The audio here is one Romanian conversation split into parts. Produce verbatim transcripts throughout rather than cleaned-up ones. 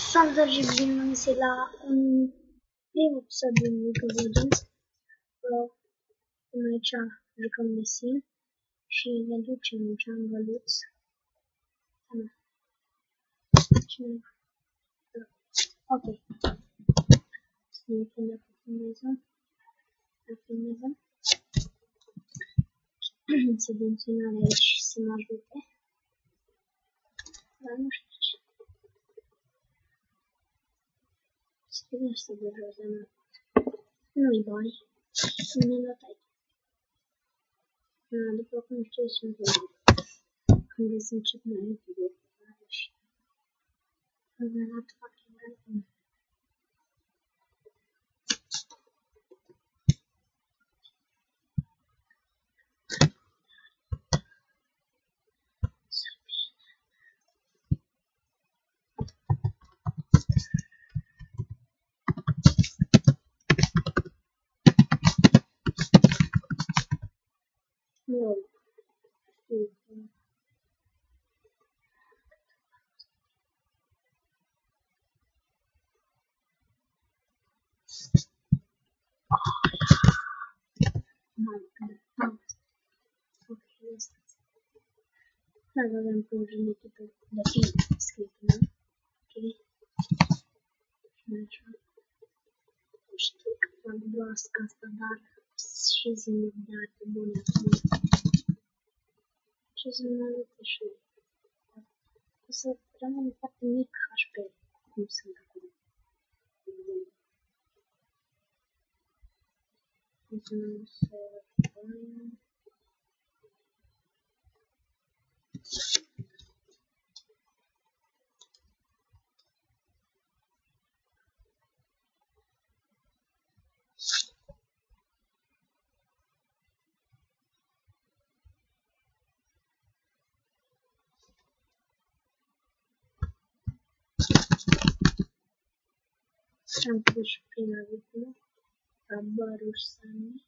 Salutare și bine venit la un prim episod din League of Legends. Până aici jucăm de Sim și ne ducem în Jungle-uț. Ok. Să ne uităm dacă filmezăm. Dacă filmezăm. Să dăm semnale aici să mă ajute. Dar nu știu ce. Trebuie să de jos, dar nu. Nu-i bani. Nu mi-am dat aici. Da, după cum știu, sunt bani. Când vreau să încep mai multe de operare și am dat fucking random. Nu. Ok, asta. Dacă avem pe un echipă de film scris, nu? Ok. Și așa. Știu că fac broască asta, dar și zi-mi de artă bună. Ce zi-mi arătă și eu. O să rămân foarte mic H P, cum sunt acum. Continuăm să bani. Am pus și prima victimă, Abaruș Sami.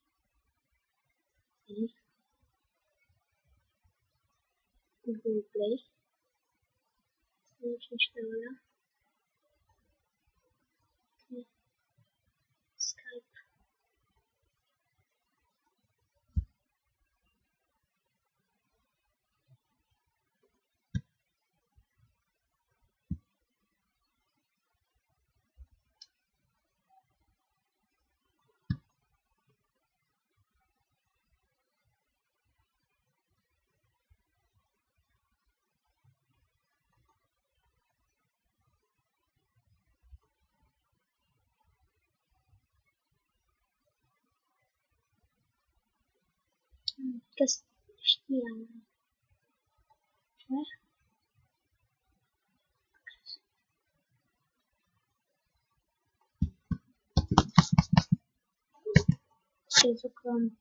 Google Play. Nici niște ăla. Ok. Skype. Că știam. Ce? Ce jucăm?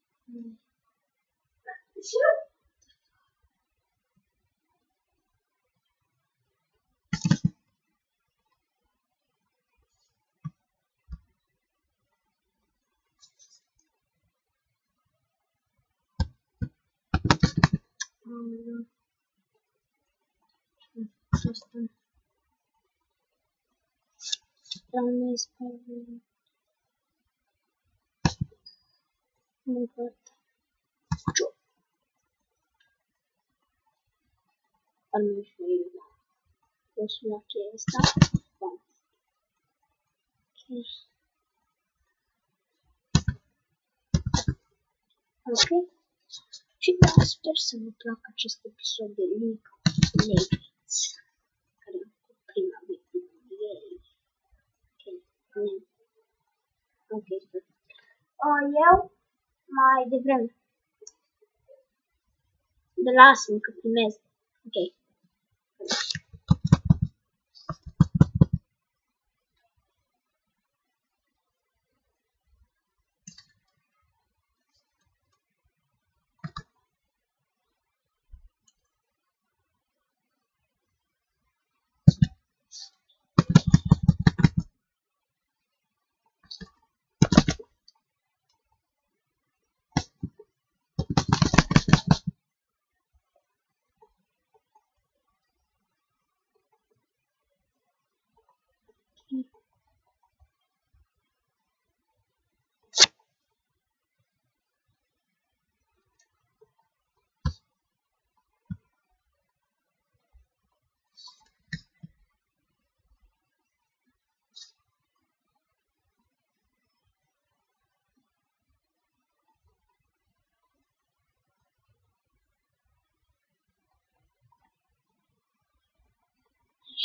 Asta. Doamne, spune. Nu văd. Am și eu. O să lua cheia asta. Bun. Ok. Ok. Și da, sper să vă placă acest episod de League of Legends. Care am făcut prima victimă. Yay. Ok. Bine. Ok, sper. Uh, eu mai devreme. De lasă-mi că primez. Ok.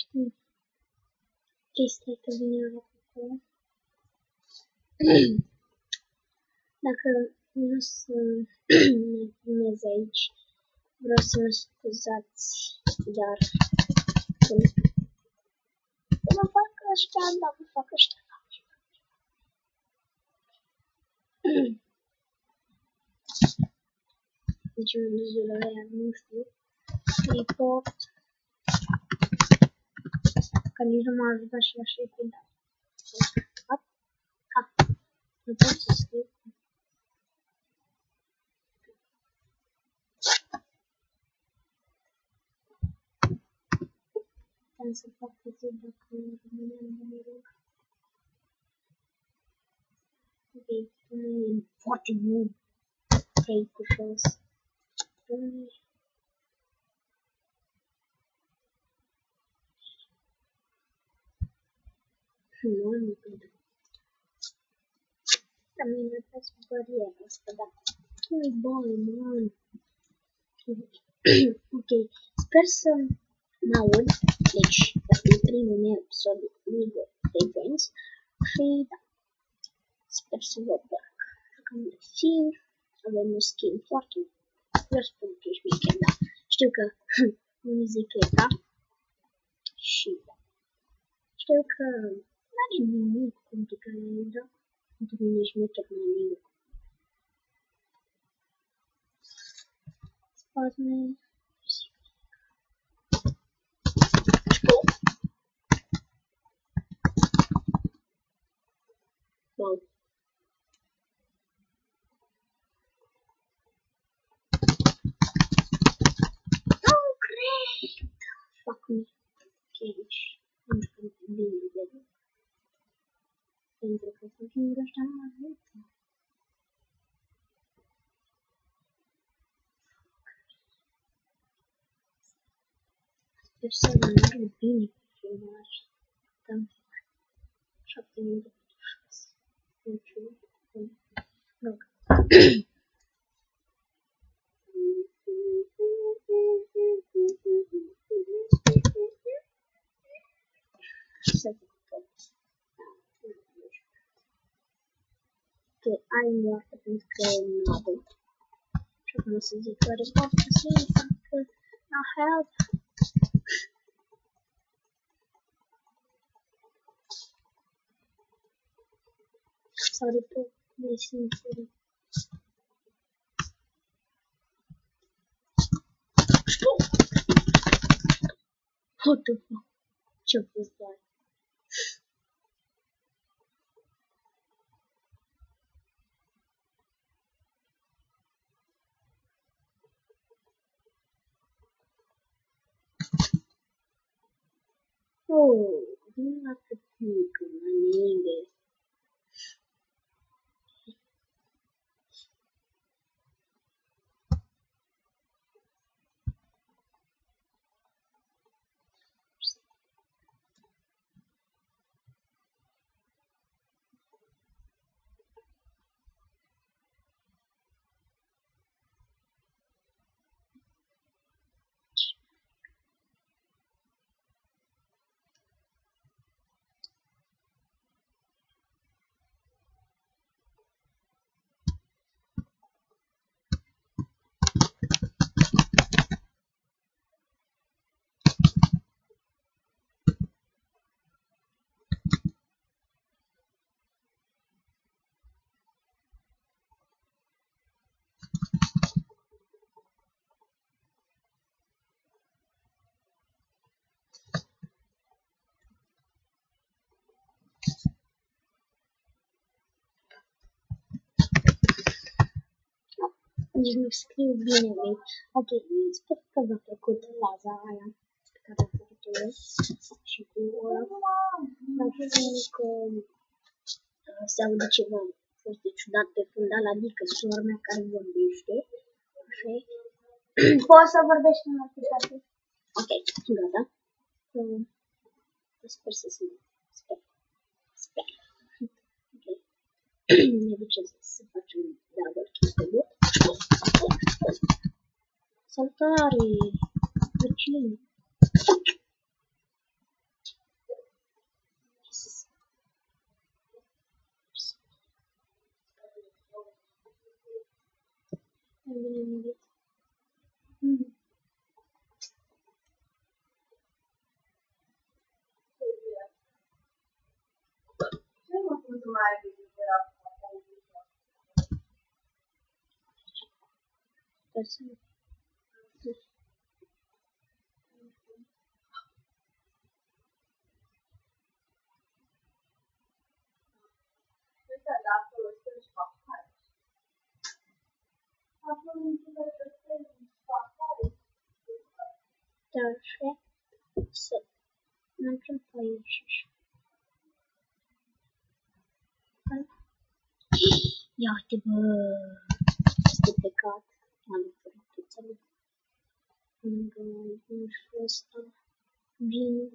știu. Chestia că vine la acolo. Dacă nu să ne filmez aici, vreau să mă scuzați, dar să mă fac ăștia, dacă fac ăștia. Deci mă duc la aia, nu știu, report, că nici nu m-a ajutat și așa e pe dat. Ah, nu pot să scriu. Am să fac puțin dacă nu rămâne în numărul. Ok, e foarte bun. Trei cu jos. Nu, nu pentru. Dar mi-a lăsat bariera asta, dar nu-i bani, man. Ok, sper să mă aud. Deci, asta e primul meu episod de League of Legends. Și da, sper să vă placă. Jucăm de skin, avem un skin foarte. Eu spun că ești mică, da. Știu că nu zic că e da. Și da. Știu că nu are nimic complicat la el, da? Pentru mine ești mică mai nimic. Spasme. Wow. Oh, great! Fuck me. Cage. I'm going to be with it. Pentru că fucking ăștia nu mă ajută. Sper să mă meargă bine cu filmaj. Dăm șapte minute pentru șase. Nu știu. Rog. Să fac tot. Că ai moarte pentru că e nobil. Și acum o să zic că report că se facă la help. Sau report de sincer. What the fuck? Ce-a fost doar? Oh, nu atât mică, manile. Nici nu scriu bine, băi. Ok, sper că v-a plăcut faza aia pe care am făcut-o eu și cu ăla. Dar știu că uh, se aude ceva foarte ciudat pe fundal, adică sora mea care vorbește. Așa e. Poți să vorbești în aplicație. Ok, gata. Uh, sper să se sper. Sper. Ok. Ne ducem să facem double kill pe Saltare! Vicino! mai bine murit. Mm. Ce mă cum să mai ai gândit de la asta? Sper să nu. Uite, dar acolo sunt și pahare. Acolo nu se vede și pahare. Așa. Să mergem pe aici. Ia uite, bă. Este plecat. Am lucrat pe țelul. Lângă ușul ăsta. Bine.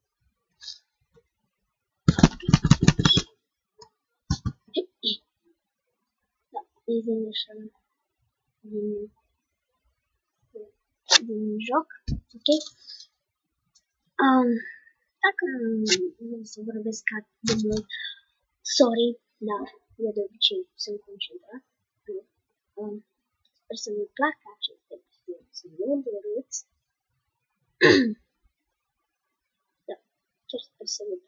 Da, e din așa. Din, din joc. Ok? Um, dacă nu să vorbesc atât de mult, sorry, dar eu de obicei sunt concentrat. Um, sper să vă placă acest episod, să nu doreți. Da, chiar sper să vă placă.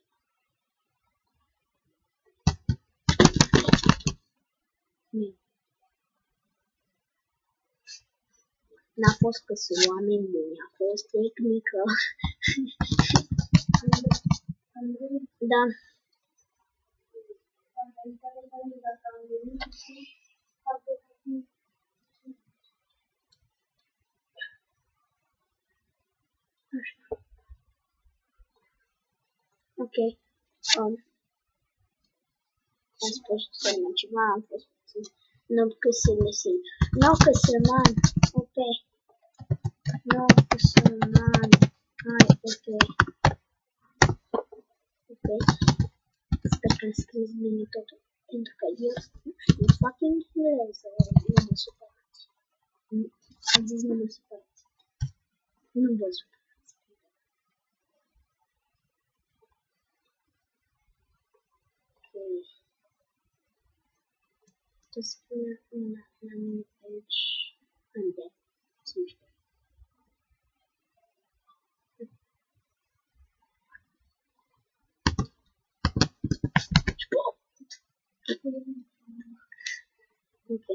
N-a fost că sunt oameni buni, a fost tehnică. Da. Așa. Ok. Um, am spus să mă ceva, am fost puțin. Nu că să lăsim. Nu că să man. Ok. Nu că să man. Hai, ok. Ok. Sper că am scris bine totul. Pentru că eu știu fucking engleză. Nu mă supărați. Am zis nu mă supărați. Nu vă supărați. Ok. To spune una la mine aici. Unde? Să nu știu. Ok.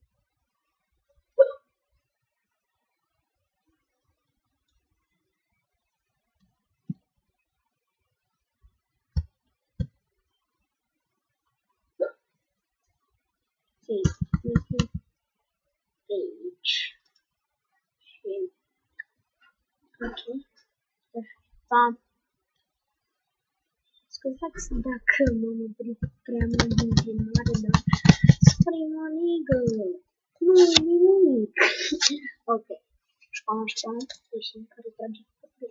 Aici. Și... Ok. Pa. Scuzați dacă m-am oprit prea mult din filmare, dar spre manigă. Nu e nimic. Ok. Școala, școala, ieșim care trage pe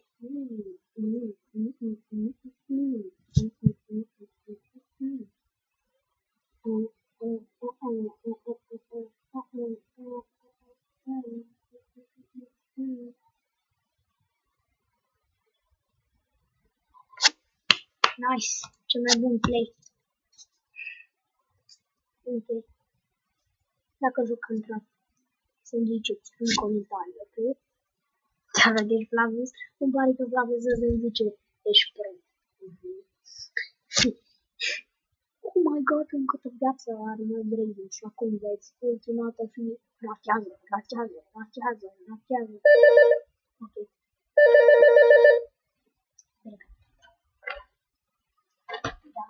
Nice, cel mai bun play. Ok. Dacă jucăm trap, să-mi ziceți în comentarii, ok? Dacă ești Flavius, îmi pare că Flavius să-mi zice, ești pro. Oh my god, încă o viață are mai Draven și acum vezi, ultimată fi rachează, rachează, rachează, rachează. Ok. Da.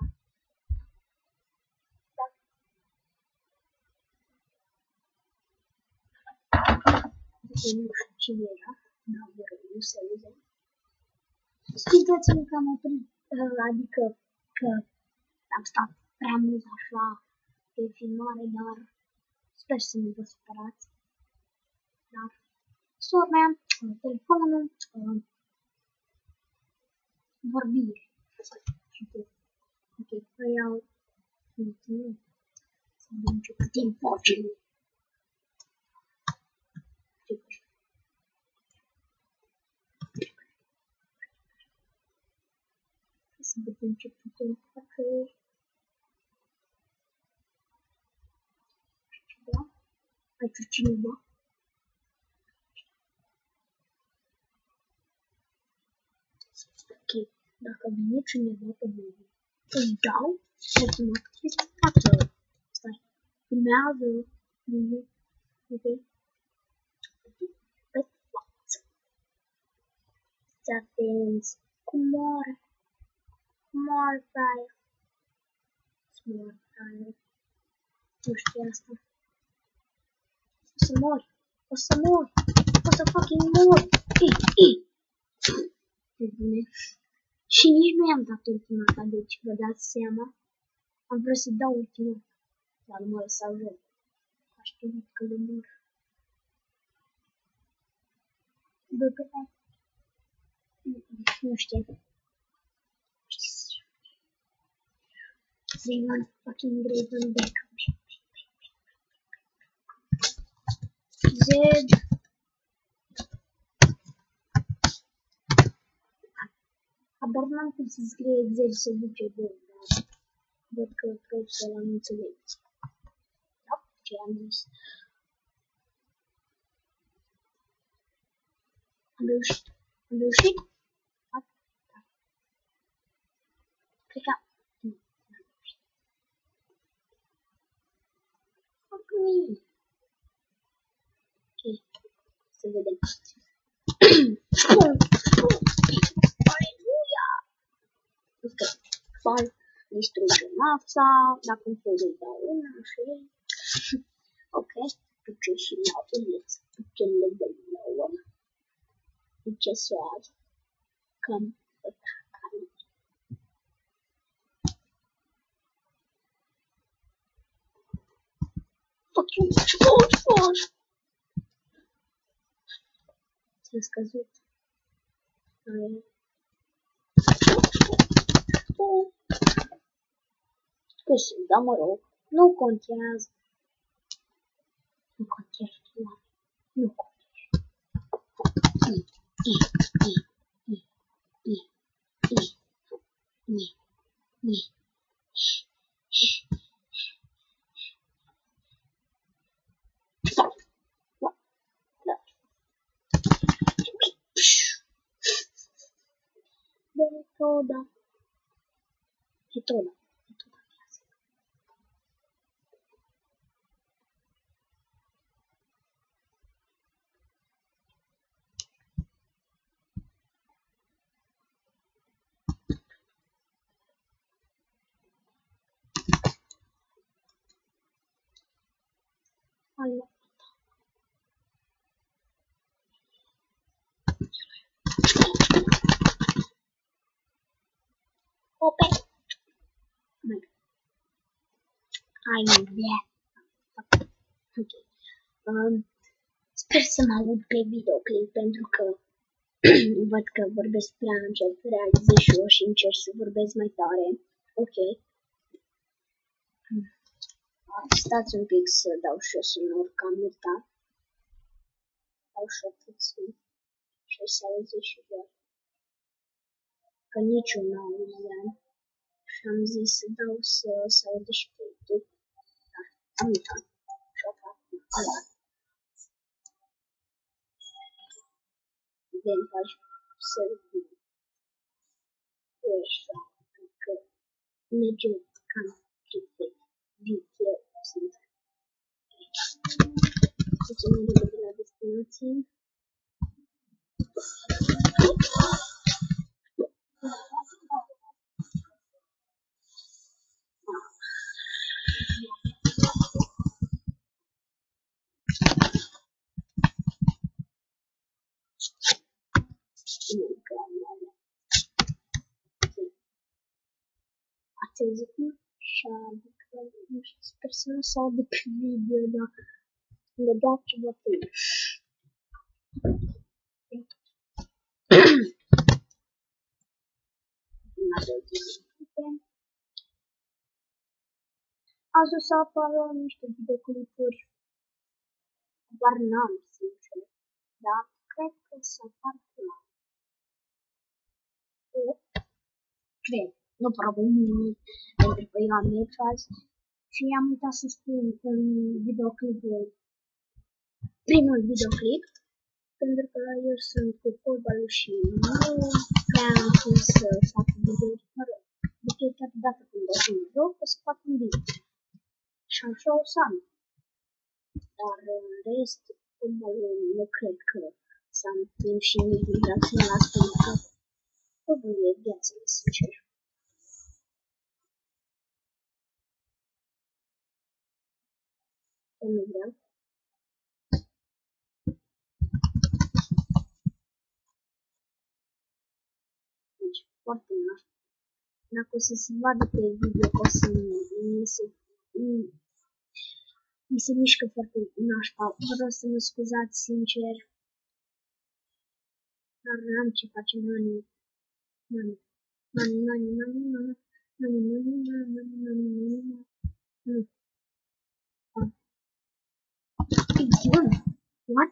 Eu nu știu cine era, dar vă rog, nu se auze. Scuzați-mă că am oprit, adică că am stat prea mult așa pe filmare, dar sper să nu vă supărați. Dar, sorry, man, telefonul, uh, vorbire. Ok, păi iau, mulțumim, să vedem ce putem face. Să vedem ce putem face. Da? Aici cineva? Dacă vine cineva pe mine, îi dau automat chestia patru. Stai, filmează, vine, ok? Pe față. Fiți atenți, cum moare, cum moare pe aia. Moare pe aia. Nu știu asta. O să mori, o să mori, o să fucking mori. Ei, ei. E bine. Și nici nu i-am dat ultimata, deci vă dați seama. Am vrut să-i dau ultimata, dar nu mă lăsau joc. Aș știu că le mor. Bă, pe aia. Nu știu. Raven, fucking Raven back. Z. Habar n-am cum să scrie Z și să duce de, dar văd că cred că l-am înțeles. Da? Ce am zis? Am reușit. Am reușit? Da. Cred că... Nu, n-am reușit. Fuck me. Ok. Să vedem. Aleluia! Ok. Fal. Distruge masa. Dacă îmi pot îi dau una și... Ok. Duce și la uliță. Duce level nouă. Duce soare. Cam pe care. Fuck you. Sport, sport. S-a scăzut. Că sunt, dar mă rog, nu contează. Nu contează, nu contează. I, I, I, I, I, I, I, I. Metoda. Metoda. Metoda clasică. Alo. Ope. Bine. Ai bine. Ok. Um, sper să mă aud pe videoclip pentru că văd că vorbesc prea încet, prea zișor și încerc să vorbesc mai tare. Ok. Stați un pic să dau și eu sonor că am uitat. Dau și eu puțin. Și să auzi și voi. Că nici eu nu auzeam. Și am zis să dau să se aude și pe YouTube. Da, am uitat. Și o fac ala. Vedem pagina să vedem. Așa, că mergem cam câte video sunt. Facem de la destinație. Ați auzit, mă? Și adică, nu știu, sper să nu se audă pe video, dar le dau ceva pe el. Azi o să apară niște videoclipuri. Doar n-am, sincer. Dar cred că o să apar la. Cred. Nu probabil nimic, pentru că eu am metras și am uitat să spun în videoclipul, primul videoclip, pentru că eu sunt cu fotbalul și nu de-aia am pus să fac video-uri, mă rog, de fiecare dată când o să mă joc, o să fac un video. Și așa o să am. Dar în rest, nu cred că să am timp și nici nu vreau să mă las pentru că totul e viața, sincer. Eu nu vreau. Deci, foarte nașpa. Dacă o să se vadă pe video că o să mi se, mi se mișcă foarte nașpa, vreau să mă scuzați sincer. Dar n-am ce face, mani. Mani, mani, mani, mani, mani, mani, mani, mani, mani, mani, mani, mani. Nu. Idiot. What?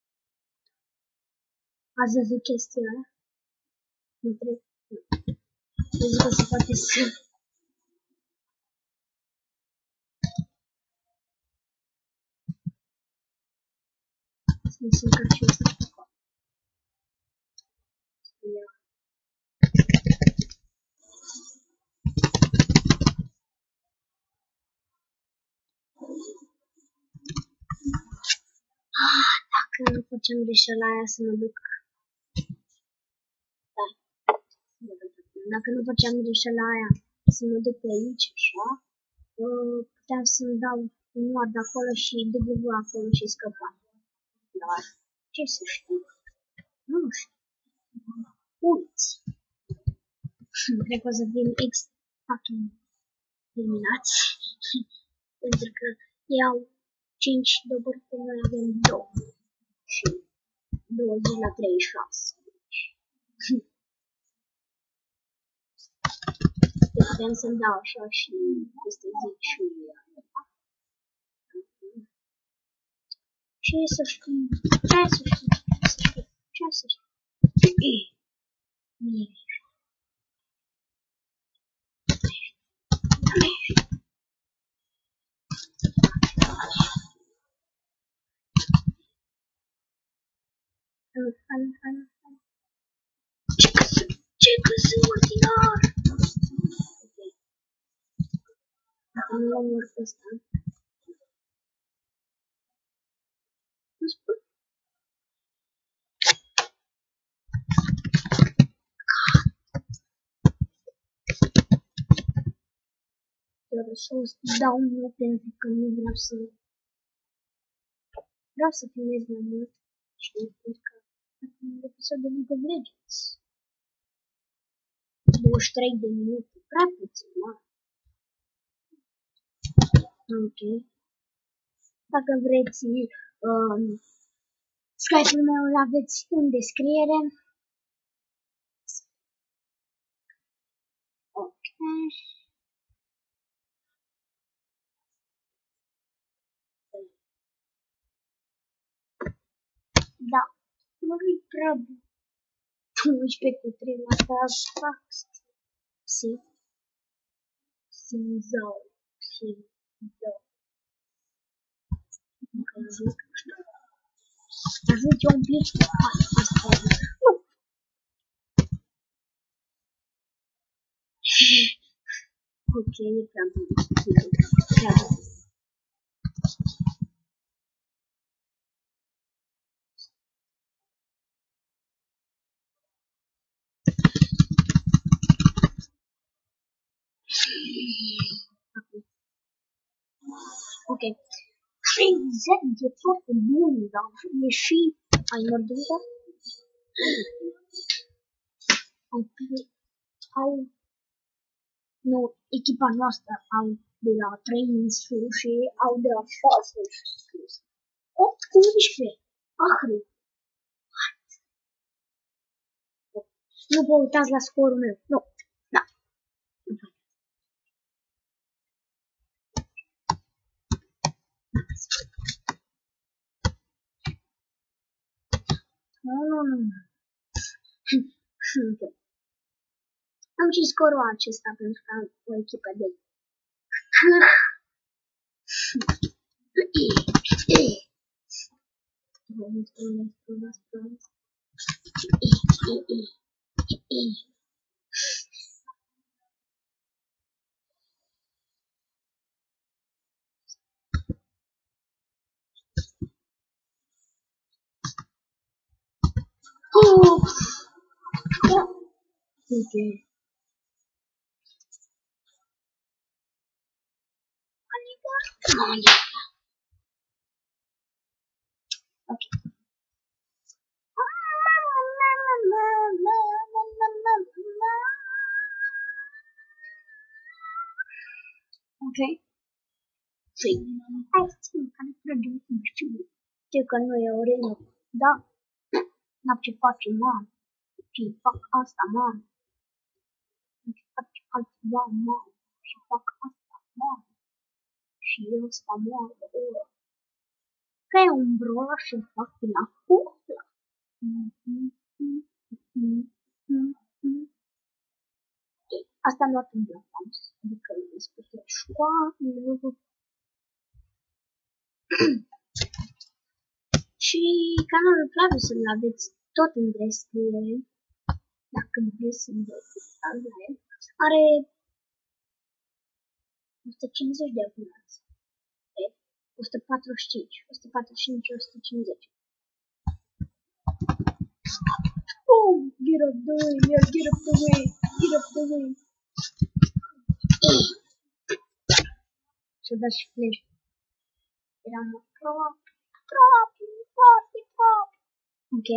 Ați văzut chestia aia? Nu trebuie. Nu zic că se poate să... Să ne simt ca și ăsta pe acolo. Ia. Dacă nu facem greșeala aia să mă duc. Da. Dacă nu facem greșeala aia să mă duc pe aici, așa, puteam să-mi dau un mod acolo și W acolo și scăpa. Dar, ce să știu? Nu știu. Uiți. Cred că o să fim ex-fucking eliminați. Pentru că iau cinci dobori, că noi avem două. Și douăzeci la treizeci și șase. Putem să-mi dau așa și peste zi și ce să știu? Ce să știu? Ce să știu? Ce să știu? Mie. Ce că sunt? Ce că sunt ordinar? Ok. Dacă nu omor pe ăsta. Nu spun. Vreau să dau mult pentru că nu vreau să... Vreau să filmez mai mult. Știi? Pentru că acum un episod de League of Legends. douăzeci și trei de minute. Prea puțin, da? Ok. Dacă vreți, um, Skype-ul meu îl aveți în descriere. Ok. Da. Nu-i prea doisprezece cu trei la fac. Si. Sinzau. Sinzau. Încă zic, nu știu. Ajut eu un pic. Hai, asta e. Nu. Ok, e prea bun. Prea bun. Ok. treizeci e foarte bun, dar e și... Ai mărdurit? Au... Au... Nu, echipa noastră au de la trei în sus și au de la șase în sus. opt cu unsprezece. Ahri. Nu vă uitați la scorul meu. Nu. Da. Nu, nu, nu. Ok. Am și scorul acesta pentru că am o echipă de... Oh! Yeah. Okay. Come on, yeah. Okay. Okay. Sì. Eh sì, kan ik dat doen in de Je kan me herinneren dat. Dat je patje man. Je pak als de man. Je patje als de man. Je pak als de man. Je als de man. Che è un brolo se fatti la cuffia. Asta am luat în blocam, adică despre școală. Și canalul Flavius să-l aveți tot în descriere, dacă vreți să vedeți. Are o sută cincizeci de abonați. o sută patruzeci și cinci, o sută patruzeci și cinci, o sută cincizeci. Oh, get up the way, yeah, get up the way, get up the way. Să dați flash. Eram prop, prop, prop, prop. Ok.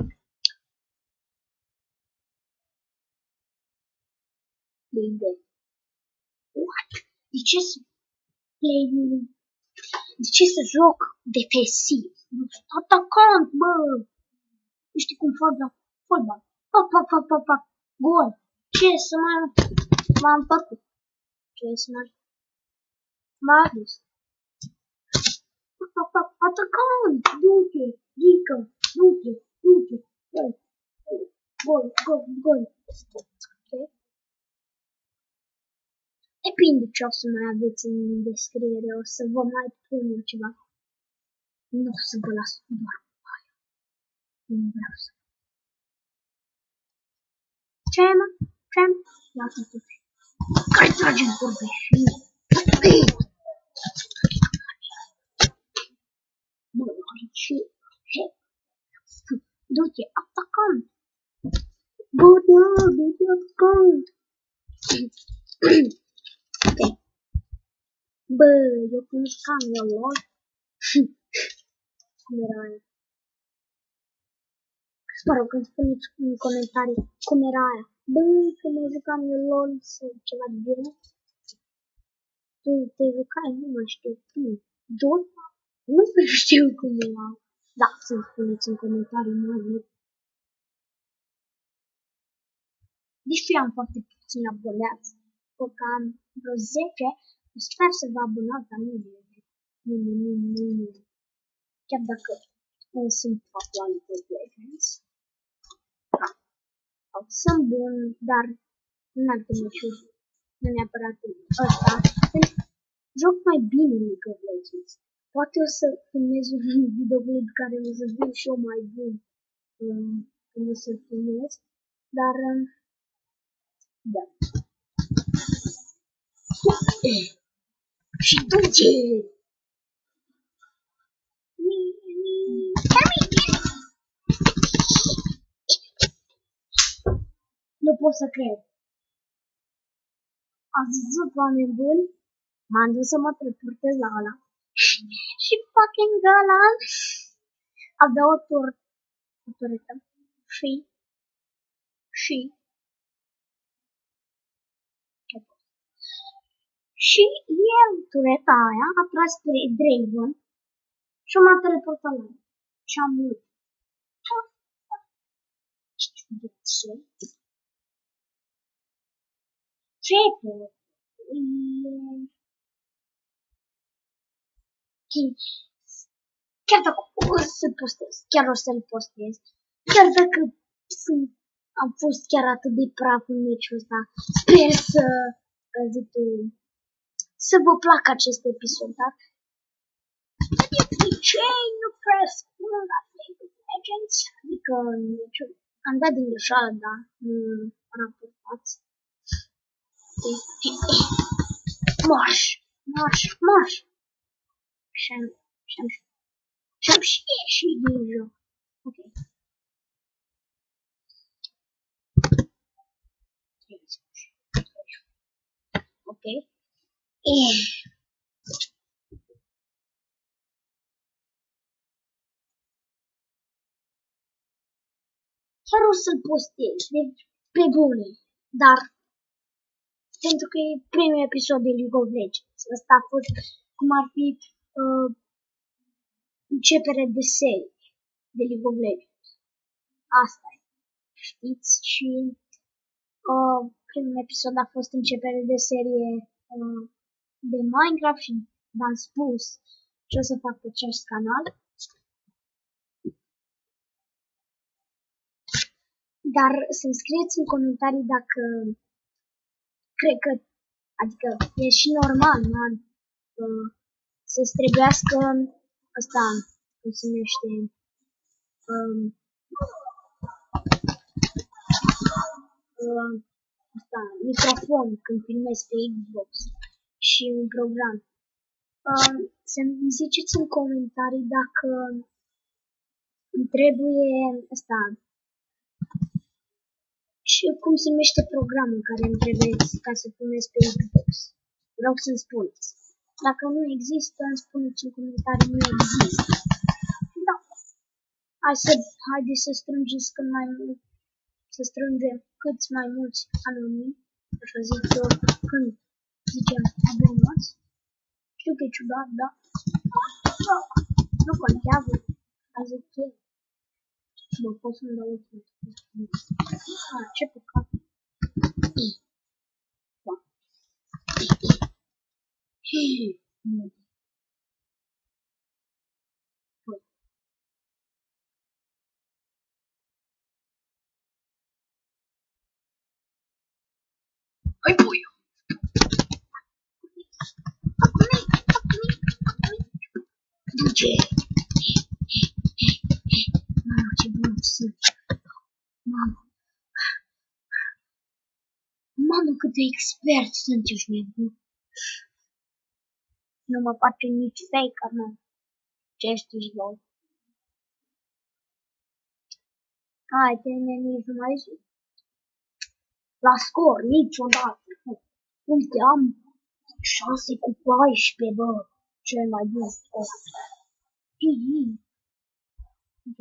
Bine. What? De ce să play? De ce să joc defensiv? Atacant, bă! Nu știi cum fac la fotbal. Pa, pa, pa, pa, pa. Gol. Ce să mai... M-am făcut. Ce să mai... M-a adus. Pa, pa, pa. Atacant! Du-te! Dică! Du-te! Du-te! Gol! Gol! Gol! Gol! Ok? Depinde ce o să mai aveți în descriere. O să vă mai pun eu ceva. Nu o să vă las doar cu aia. Nu vreau să. Ce mă? Ce mă? Ia-te tu. Care trage în curbe? Bă, ce? Du-te, atacant! Bă, da, du-te, atacant! Ok. Bă, eu cum jucam eu LOL. Cum era aia? Mă rog, îmi spuneți în comentarii cum era aia. Bă, când mă jucam eu LOL sau ceva de genul. Tu te jucai, nu mai știu cum. Dota? Nu știu cum era. Da, să-mi spuneți în comentarii mai. Deși am foarte puțin abonați. Că am vreo zece, sper să vă abonați, dar nu e nu, nu, nu, nu, nu. Chiar dacă nu sunt actuali pe Legends. Da. Sunt bun, dar în alte meciuri. Nu neapărat ăsta. Joc mai bine League of Legends. Poate o să filmez un videoclip care o să fiu și eu mai bun um, când o să filmez. Dar, um, da. Și duce! Nu pot să cred. Ați văzut, oameni buni? M-am dus să mă teleportez la ăla. Și fucking ăla avea o tur o turetă. Și și și el, tureta aia, a tras pe Draven și m-a teleportat la el. Și am murit. De ce? Ce pe? Chiar dacă o să-l postez, chiar o să-l postez, chiar dacă sunt, am fost chiar atât de praf în meciul ăsta, sper să, zic tu, să vă placă acest episod, da? De ce nu prea spun la League of Legends, adică în meciul Am dat din greșeală, da, nu raportați. Marș, marș, marș. Și-am și-am și-am și ieșit din joc. Ok. Ok. Eh. Chiar o să-l postez, deci pe bune, dar pentru că e primul episod de League of Legends. Asta a fost cum ar fi uh, începere de serie de League of Legends. Asta e, știți? Și uh, primul episod a fost începere de serie uh, de Minecraft și v-am spus ce o să fac pe acest canal. Dar să-mi scrieți în comentarii dacă cred că, adică e și normal, da? Uh, să-ți trebuiască ăsta, cum se numește, um, uh, ăsta, microfon când filmez pe Xbox și un program. Uh, să-mi ziceți în comentarii dacă îmi trebuie ăsta, și cum se numește programul care îmi trebuie ca să filmez pe Xbox. Vreau să-mi spuneți. Dacă nu există, îmi spuneți în comentarii, nu există. Da. Hai să, haideți să strângeți cât mai mult, să strângem cât mai mulți anonimi, așa zic eu, când zicem abonați. Știu că e ciudat, da? Nu contează, a zic eu. Bă, pot să-mi dau ultimul. Ah, ce păcat. Da. Hii. Hai, puiu! Duce! Mamă, ce bun sunt! Mamă! Mamă, cât de expert sunt, ești nebun! Nu mă face nici faker, mă! Ce știi, bă? Hai, te nici nu mai zic. La scor, niciodată! Uite, am șase cu paisprezece, bă! Cel mai bun scor! Ok.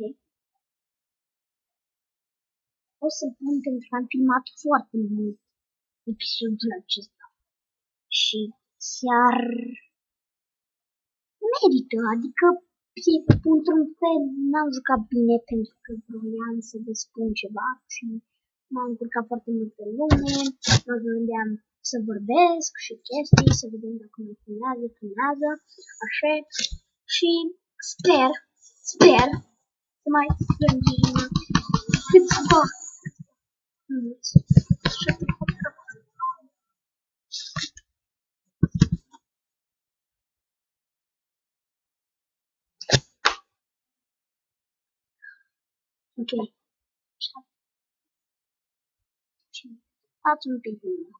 O să pun pentru că am filmat foarte mult episodul acesta. Și chiar merită, adică într-un fel n-am jucat bine pentru că vroiam să vă spun ceva și m-am încurcat foarte mult pe lume, mă gândeam să vorbesc și chestii, să vedem dacă mai filmează, filmează, așa, și sper, sper să mai strângem câțiva minuți. Ok. Stați un pic din mine.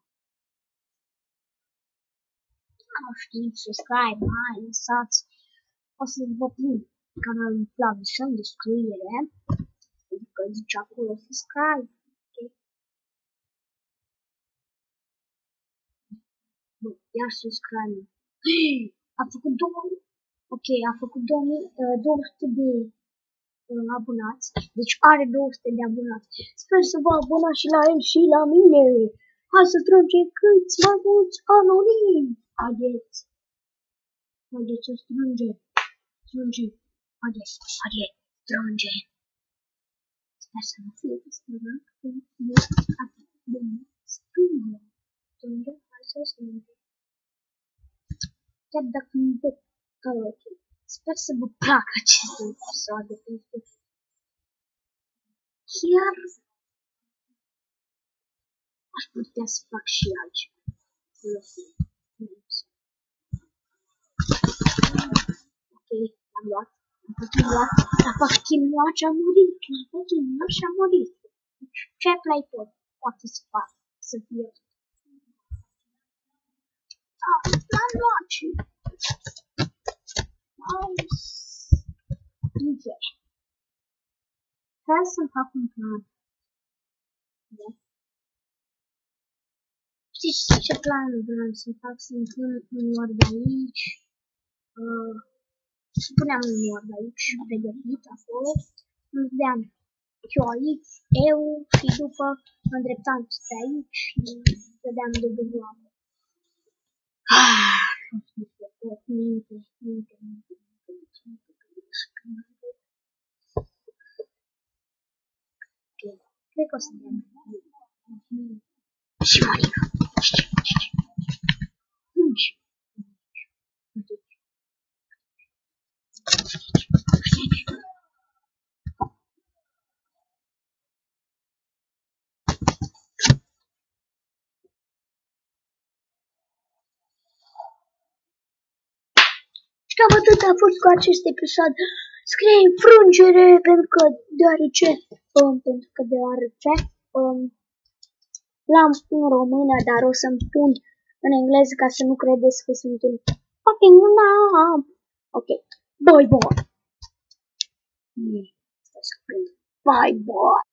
Nu știți, subscribe, hai, lăsați. O să vă pun canalul Flavius în descriere. Pentru că zice acolo subscribe. Ok. Bă, iar subscribe. A făcut două. Ok, a făcut două sute de uh, abonați. Deci are două sute de abonați. Sper să vă abonați și la el și la mine. Hai să strângem câți mai mulți anonimi. Haideți. Haideți să strângem. Strângem. Haideți. Haideți. Strângem. Sper să nu fie disturat când eu atât de mult strângem. Strângem. Hai să strângem. Chiar dacă nu văd că sper să vă placă aceste episoade, pentru că chiar aș putea să fac și altceva. Ok, l-am luat. L-am luat. L-a fac chimua și a murit. L-a fac chimua și a murit. Ce play pot poate să fac să fie. Ah, l-am luat și... Nice. Ok. Hai să-mi fac un plan. Da. Știți ce plan vreau să-mi fac? Să-mi pun un word aici. Uh, să puneam un word aici, pregătit acolo. Îmi vedeam eu aici, eu și după mă îndreptam spre aici și vedeam de dubloare. Ah, minte, minte, minte, minte, minte, minte, minte. Cred că o să dăm. Și Monica. Cam atât a fost cu acest episod. Scrie frângere pentru că deoarece, um, pentru că deoarece um, l-am în română, dar o să-mi pun în engleză ca să nu credeți că sunt un fucking nam. Ok, bye bye. Bye bye.